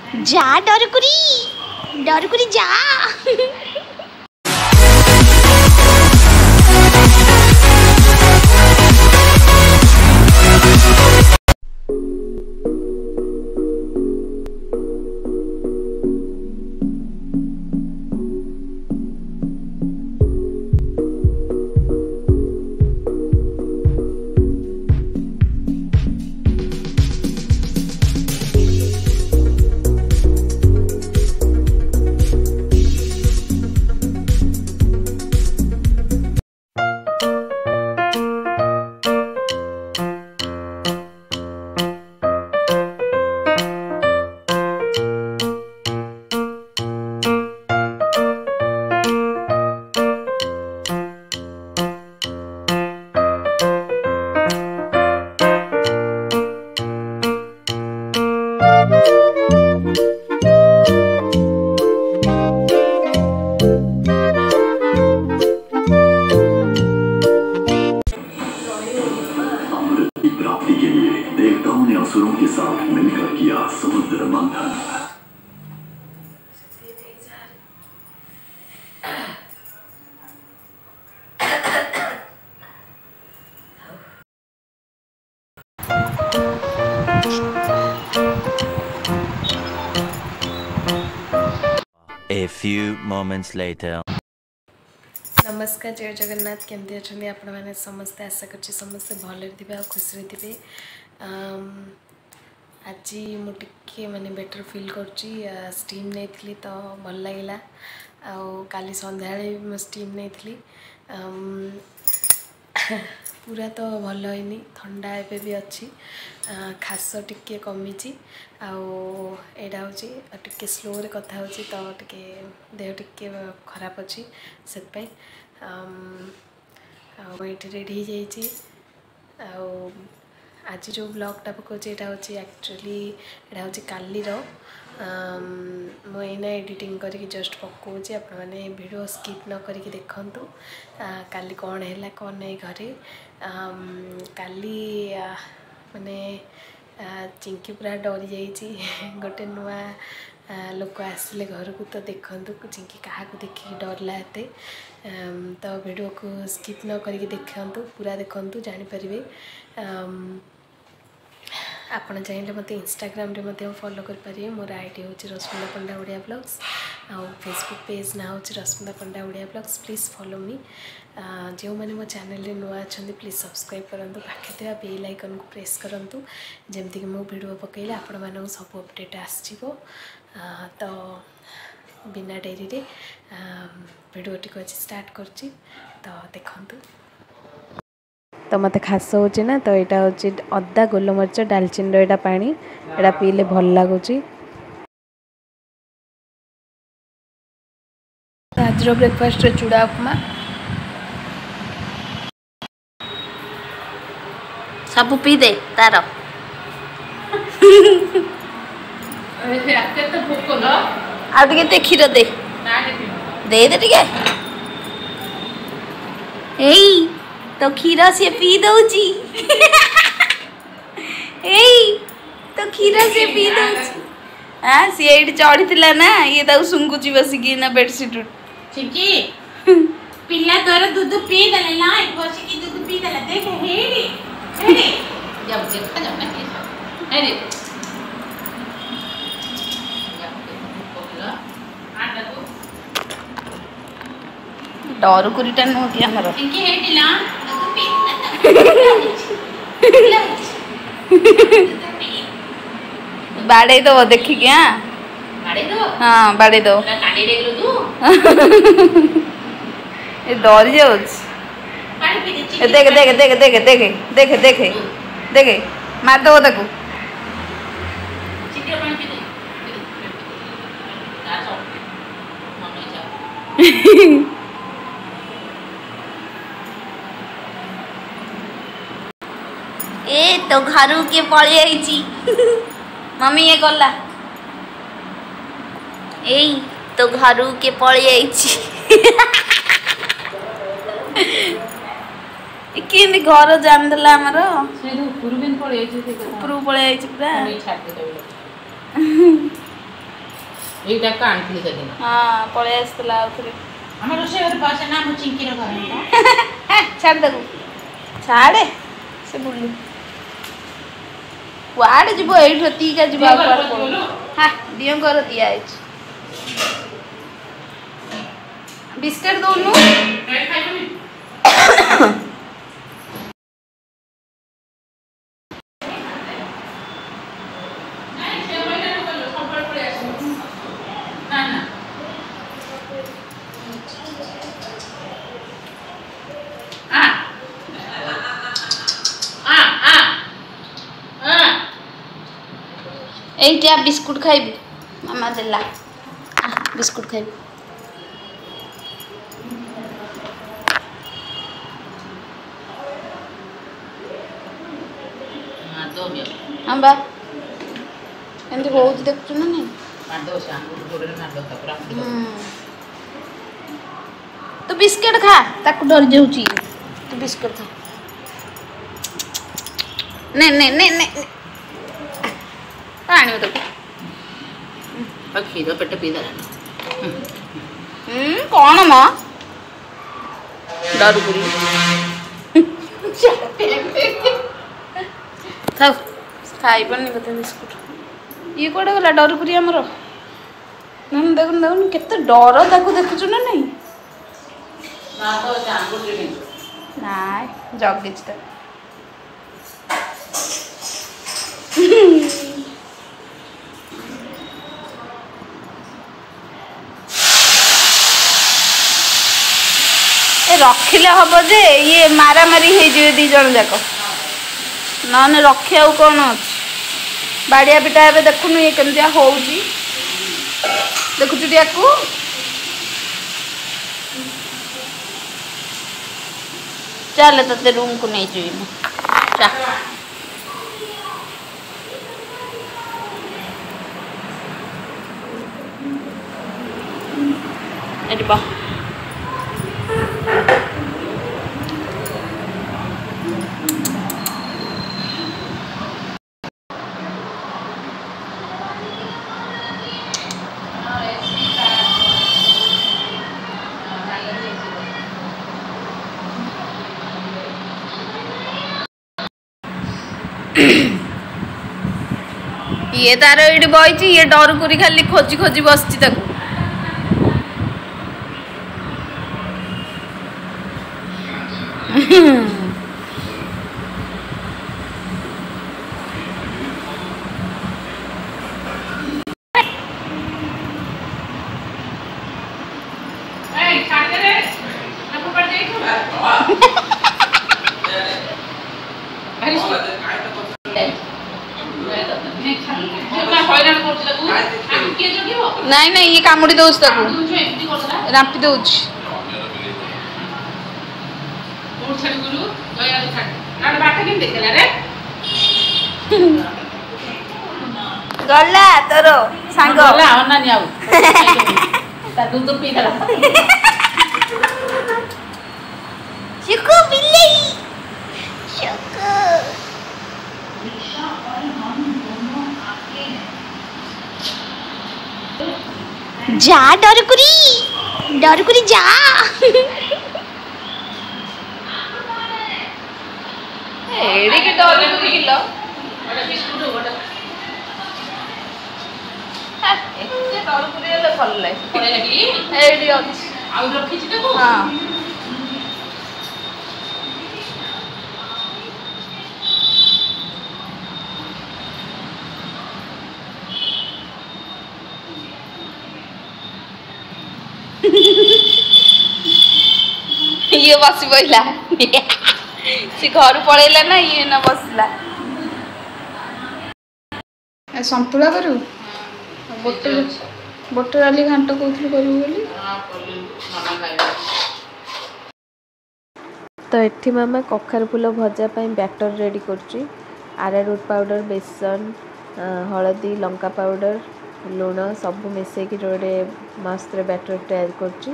जा डरकुरी जा। प्राप्ति के लिए देवताओं ने असुरों के साथ मिलकर किया समुद्र मंथन। A few moments later. नमस्कार जय जगन्नाथ केमती अच्छे आपण मैंने समस्ते आशा कर समस्ते भले थे आ खुशी थे। आज मुझे माने बेटर फील कर स्टीम नहीं थी तो भल लगे काली संध्या स्टीम नहीं थी पूरा तो भल होनी ठंडा एवं भी अच्छी खास टिके कमी आईटा हूँ टे स्लो कथा हो तो टे देह टिके खराब अच्छी से ये रेडी हो आज जो ब्लॉगटा पकाऊँ यहाँ हूँ एक्चुअली यहाँ हूँ काली मुझे एडिटिंग करके जस्ट पकाऊँ आपण मैंने वीडियो स्किप न करके देखु काली कौन है कौन नहीं घरे काली माने चिंकी पूरा डरी जाइए गोटे नुआ लोक आसिले घर को तो देखु चिंकी क्या देखिए डरला एते तो वीडियो को स्किप न करके देखु पूरा देखु जानीपर आपड़ चाहिए मत इंस्टाग्राम रे मत फॉलो करेंगे मोर आईडी हूँ रश्मिता पंडा ओडिया ब्लॉग्स आउ फेसबुक पेज ना हूँ Rashmita Panda Odia blogs please follow me जो मैंने मो चैनल रे नुआ अच्छा प्लीज़ सब्सक्राइब करूँ पाखे बेल आइकन को प्रेस करूँ जमती कि मो वीडियो पकड़े आपण मानक सब अपडेट आसो तो बिना डेरी रे वीडियो टी स्टार्ट कर देखु तो मत खास हो ना तो यहाँ हूँ अदा गोलमरीच डालचीन यहाँ पानी यहाँ पीले भल लगुच आज ब्रेकफास्ट चूड़ा उपमा सब पी दे तार आगे क्षीर दे दे दे टिके तो क्षीर सी पी दौची तो क्षीर सी पी दौची हाँ सी ये चढ़ी ना ये शुंगुची बसिकी ना बेडसीट चिंकी पिला तोर दूध पी देले ना बसिकी दूध पी देले देख हेडी हेडी जब देखा जब मैं हेडी डर कुरीटा नुह कि आमर चिंकी हेडी ना बाड़े दो देखिए हाँ बाड़े दो ये डर जाऊ देख देख देख देख देख देख देख देख मार दो ताकू ए तो घर के पड़ी आई मम्मी ये गला ए तो घर के पड़ी आई कि घर जान देला हमर ऊपर पड़े पूरा ଏଇଟା କା ଆଣିଥିଲି ସେଦିନ। ହଁ ପଳେଇ ଆସିଥିଲା ଆଉ ଥରେ। ଆମ ରୋଷେଇ ଘରେ ବସେ ନା ମୁଁ ଚିଙ୍କିର ଘର ଛାଡେ ତାକୁ ଛାଡେ ସେ ବୁଲୁ କୁଆଡେ ଯିବ ଏଇଠୁ ଏତିକା ଯିବ ଆଉ କୁଆଡେ ପଳେଇବ। ହଁ ଦିଅଙ୍କର ଦିଆ ହେଇଛି ବିସ୍କେଟ ଦଉନୁ। এইটা বিস্কুট খাইবি মামা দেলা বিস্কুট খাইবি। ହଁ ବା ଏମିତି ବହୁତ ଦେଖୁଛୁ ନା ନାଇଁ। ତୁ ବିସ୍କେଟ ଖା ତାକୁ ଡରି ଯାଉଛି ତୁ ବିସ୍କେଟ ଖା ନେ ନେ ନେ ନେ ଆଣିବ ତାକୁ କ୍ଷୀର ପେଟ ପିଇଦେଲା କଣ ମ ଡରୁକୁରି ଥାଉ ଖାଇବନି ବୋଧେ ବିସ୍କୁଟ। ଇଏ କୁଆଡ଼େ ଗଲା ଡରୁକୁରି ଆମର। ଦେଖୁନୁ ଦେଖୁନୁ ଦେଖୁନୁ କେତେ ଡର ତାକୁ ଦେଖୁଛୁ ନା ନାଇଁ। ନାଇଁ ଜଗିଛି ତାକୁ। ଏ ରଖିଲେ ହବ ଯେ ଇଏ ମାରାମାରି ହେଇଯିବେ ଦି ଜଣ ଯାକ ନହେଲେ ରଖିବାକୁ କ'ଣ ଅଛି। ବାଡ଼ିଆ ପିଟା ଏବେ ଦେଖୁନୁ ଇଏ କେମିତିଆ ହଉଛି ଦେଖୁଛୁ ୟାକୁ। ଚାଲେ ତତେ ରୁମକୁ ନେଇଯିବି ମୁଁ ଚା। ଏଠି ବା ଇଏ ତାର ଏଇଠି ବଇଛି ଇଏ ଡରୁକୁରି ଖାଲି ଖୋଜି ଖୋଜି ବସିଛି ତାକୁ। ନାଇଁ ନାଇଁ ଇଏ କାମୁଡ଼ି ଦଉଛି ତାକୁ ରାମ୍ପି ଦଉଛି। ଗଲା ତୋର ସାଙ୍ଗ ଅନାନି ଆଉ ତା ଦୁଧ ପିଇଦେଲା। ଚିକୁ ବିଲେଇ ଚିକୁ जा डरकुरी डरकुरी जा। एड़ी के डरकुरी किलो एते डरकुरी ले भल लागे एड़ी अछि ଆଉ ରଖିଛି ତାକୁ। हां ये बस पड़ा सी घर पलैला ना ये न बसला संतुला करू बोटर डाली घांट कहूँ करू बोली तो एठी मामा कखार फूल भजा बैटर रेडी करची। आरारूट पाउडर बेसन हलदी लंका पाउडर लुण सब मिसेक जोड़े मस्त बैटर तैयार करची।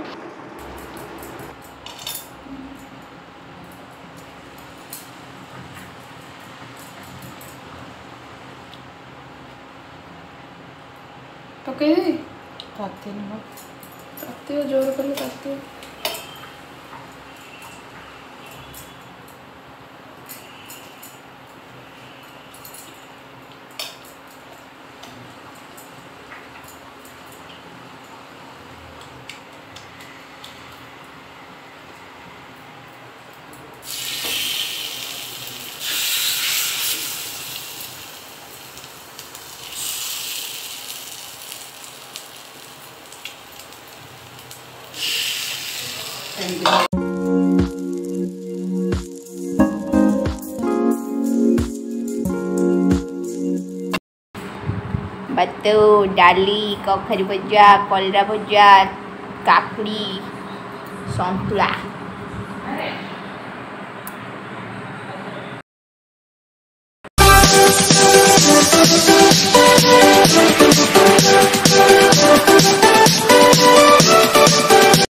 पकई ताती जोर कले ताती भात डाली कखरी भजा कलरा भजा काकुड़ी संतुला।